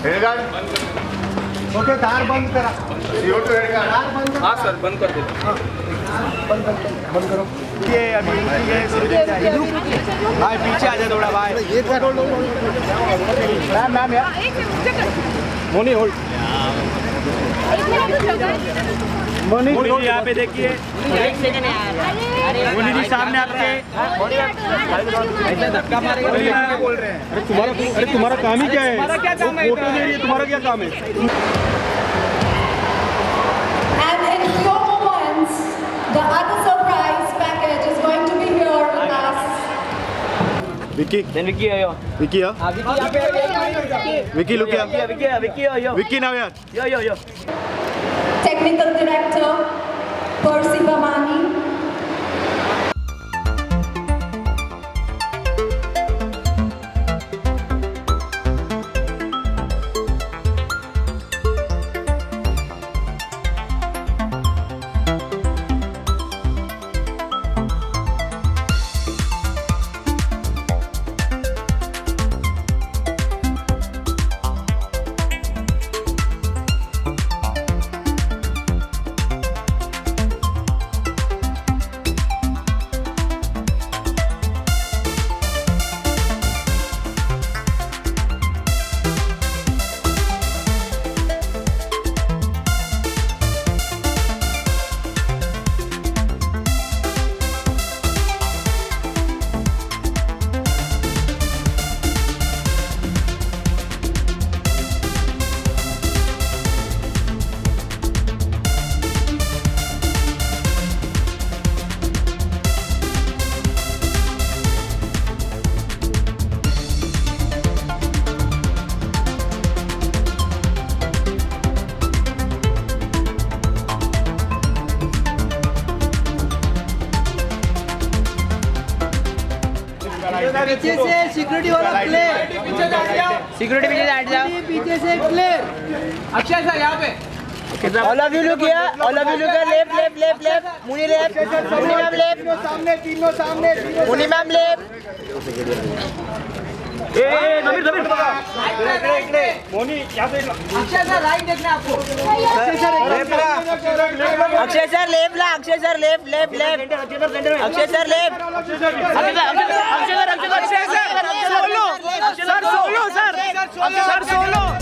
Okay, दार बंद करा। दार बंद। हाँ सर, बंद कर दो। बंद करो। ये अभी भाई पीछे आ जा थोड़ा भाई। मैम यार मोनी होल्ड। मोनी यहाँ पे देखिए, मोनी जी सामने आपके धक्का मारेगा बोल रहे हैं। अरे तुम्हारा काम ही क्या है? तुम्हारा क्या काम है? फोटो दे रही है, तुम्हारा क्या काम है? And in few moments, the other surprise package is going to be here with us. Vicky. Then Vicky ayo. Vicky ya? Vicky look here. Vicky ayo. Vicky now yaar. Yo. Technical Director, Percy Bamani. पीछे से security वाला player, security पीछे से हट जाओ। पीछे से player. Akshay sir यहाँ पे। All of you look here, left, Muni left, Muni ma'am left, तीनों सामने मुनी मैम लेफ्ट। जमीर मोनी यहाँ से। अक्षय सर राइट देखना आपको। अक्षय सर लेफ्ट ला, Akshay sir left, Akshay sir left. Akshay sir solo sir.